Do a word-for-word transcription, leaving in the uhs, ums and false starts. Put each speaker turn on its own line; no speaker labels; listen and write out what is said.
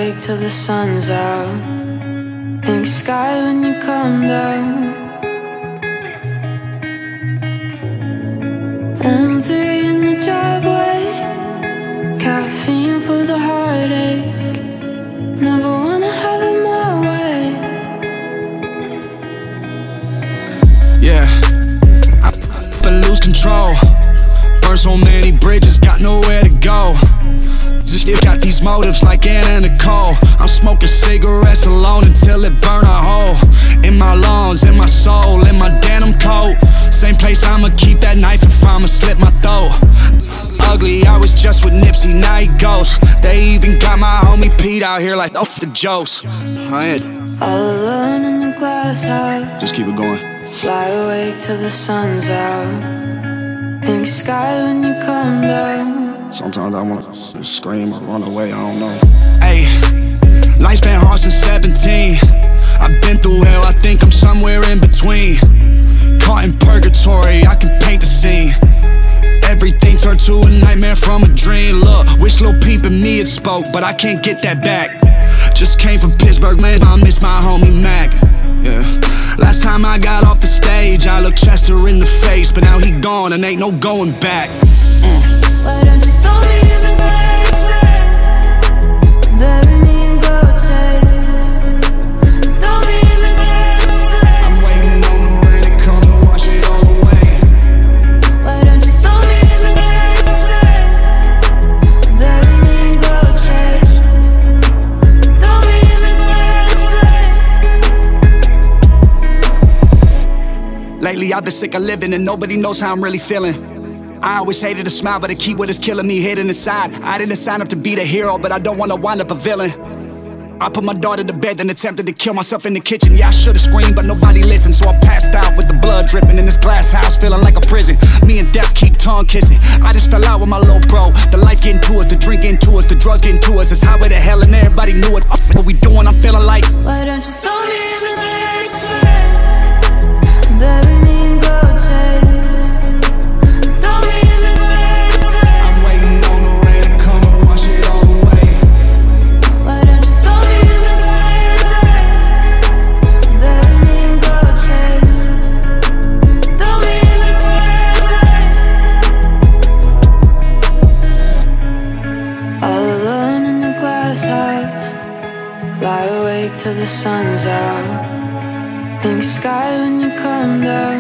awake till the sun's out. Pink sky when you come down. M three in the driveway, caffeine for the heartache. Never wanna have it my way.
Yeah, I, I lose control. Burn so many bridges, got nowhere to go. This shit got these motives like Anna Nicole. I'm smoking cigarettes alone until it burn a hole in my lungs, in my soul, in my denim coat. Same place I'ma keep that knife if I'ma slit my throat. Ugly, I was just with Nipsey, now he ghost. They even got my homie Pete out here like off the jokes. I
All alone in the glass house.
Just keep it going.
Fly awake till the sun's out. Pink sky when you come down.
Sometimes I wanna scream or run away, I don't know. Hey, life's been hard since seventeen. I've been through hell, I think I'm somewhere in between. Caught in purgatory, I can paint the scene. Everything turned to a nightmare from a dream. Look, wish Lil Peep and me had spoke, but I can't get that back. Just came from Pittsburgh, man, I miss my homie Mac. Yeah. Last time I got off the stage, I looked Chester in the face, but now he gone and ain't no going back. Mm.
Why don't you throw me in the grave? Bury me in gold chains. Throw me in the grave.
I'm waiting on the rain to come and wash it all away.
Why don't you throw me in the grave? Bury me in gold chains. Throw me in the grave.
Lately I've been sick of living and nobody knows how I'm really feeling. I always hated to smile, but I keep what is killing me hidden inside. I didn't sign up to be the hero, but I don't wanna wind up a villain. I put my daughter to bed, then attempted to kill myself in the kitchen. Yeah, I should've screamed, but nobody listened, so I passed out with the blood dripping in this glass house, feeling like a prison. Me and death keep tongue kissing. I just fell out with my little bro. The life getting to us, the drink getting to us, the drugs getting to us. It's highway to hell and everybody knew it. What we doing, I'm feeling like.
Why don't you throw me in the grave? Bury me in gold chains. Lie awake till the sun's out. Pink sky when you come down.